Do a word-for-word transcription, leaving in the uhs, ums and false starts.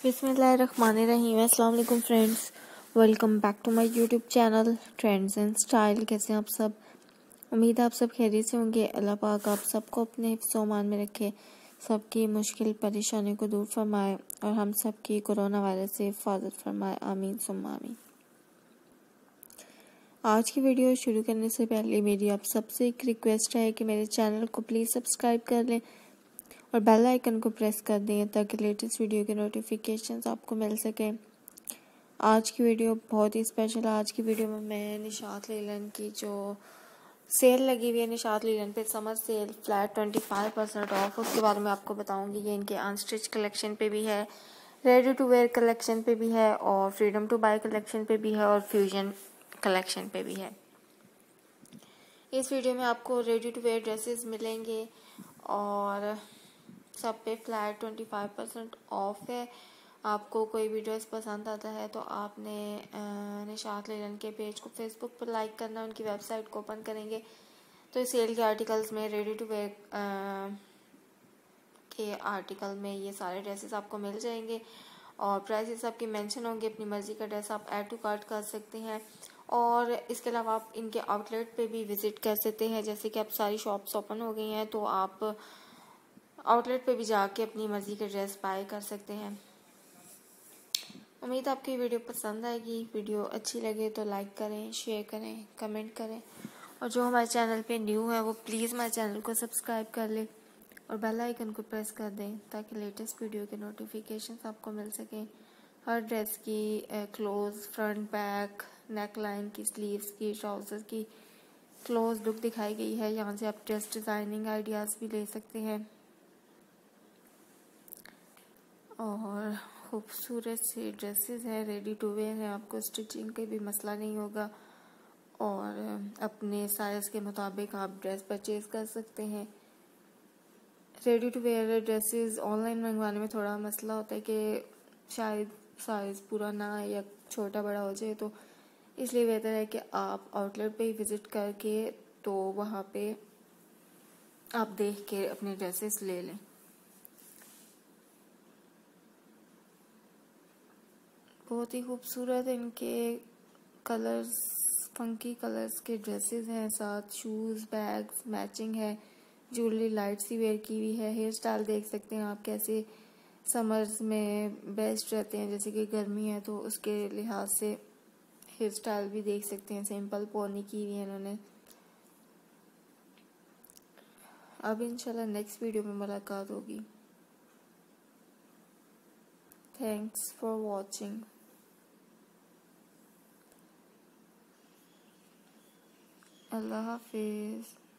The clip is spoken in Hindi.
बिस्मिल्लाहिर्रहमानिर्रहीम। अस्सलाम वालेकुम friends, welcome back to my YouTube channel trends and style. कैसे हैं आप सब? उम्मीद है आप सब खैरियत से होंगे। अल्लाह पाक आप सबको अपने हिफ्ज़-ओ-अमान में रखे, सबकी मुश्किल परेशानी को दूर फरमाए और हम सबकी कोरोना वायरस से हिफाजत फरमाए। आमीन सुम्मा आमीन। आज की वीडियो शुरू करने से पहले मेरी आप सबसे एक रिक्वेस्ट है कि मेरे चैनल को प्लीज़ सब्सक्राइब कर लें और बेल आइकन को प्रेस कर दें ताकि लेटेस्ट वीडियो के नोटिफिकेशंस आपको मिल सकें। आज की वीडियो बहुत ही स्पेशल है। आज की वीडियो में मैं निशात लीलन की जो सेल लगी हुई है, निशात लीलन पे summer sale flat twenty five percent off, उसके बारे में आपको बताऊंगी। ये इनके अनस्टिच कलेक्शन पे भी है, रेडी टू वेयर कलेक्शन पे भी है और फ्रीडम टू बाय कलेक्शन पे भी है और फ्यूजन कलेक्शन पे भी है। इस वीडियो में आपको रेडी टू वेयर ड्रेसेस मिलेंगे और सब पे flat twenty five percent off है। आपको कोई भी ड्रेस पसंद आता है तो आपने निशात लीलन के पेज को फेसबुक पर लाइक करना, उनकी वेबसाइट को ओपन करेंगे तो इस सेल के आर्टिकल्स में रेडी टू वेयर के आर्टिकल में ये सारे ड्रेसेस आपको मिल जाएंगे और प्राइसेस आपकी मेंशन होंगे। अपनी मर्ज़ी का ड्रेस आप ऐड टू कार्ट कर सकते हैं और इसके अलावा आप इनके आउटलेट पे भी विज़िट कर सकते हैं। जैसे कि अब सारी शॉप्स ओपन हो गई हैं तो आप आउटलेट पे भी जाके अपनी मर्ज़ी के ड्रेस बाय कर सकते हैं। उम्मीद आपको ये वीडियो पसंद आएगी। वीडियो अच्छी लगे तो लाइक करें, शेयर करें, कमेंट करें और जो हमारे चैनल पे न्यू है वो प्लीज़ हमारे चैनल को सब्सक्राइब कर ले और बेल आइकन को प्रेस कर दें ताकि लेटेस्ट वीडियो के नोटिफिकेशंस आपको मिल सकें। हर ड्रेस की close, front, back, neckline की, स्लीव्स की, ट्राउज़र की क्लोज लुक दिखाई गई है। यहाँ से आप ड्रेस डिज़ाइनिंग आइडियाज़ भी ले सकते हैं और खूबसूरत से ड्रेसेस हैं, रेडी टू वेयर हैं। आपको स्टिचिंग का भी मसला नहीं होगा और अपने साइज़ के मुताबिक आप ड्रेस परचेज़ कर सकते हैं। Ready to wear dresses online मंगवाने में थोड़ा मसला होता है कि शायद साइज़ पूरा ना आए या छोटा बड़ा हो जाए, तो इसलिए बेहतर है कि आप आउटलेट पे ही विज़िट करके तो वहाँ पे आप देख के अपने ड्रेसेस ले लें। बहुत ही खूबसूरत इनके कलर्स, फंकी कलर्स के ड्रेसेस हैं, साथ शूज़, बैग्स मैचिंग है, ज्वेलरी लाइट सी वेयर की हुई है। हेयर स्टाइल देख सकते हैं आप कैसे समर्स में बेस्ट रहते हैं, जैसे कि गर्मी है तो उसके लिहाज से हेयर स्टाइल भी देख सकते हैं। सिंपल पोनी की हुई है इन्होंने। अब इंशाल्लाह नेक्स्ट वीडियो में मुलाकात होगी। Thanks for watching. अल्लाह हाफिज़।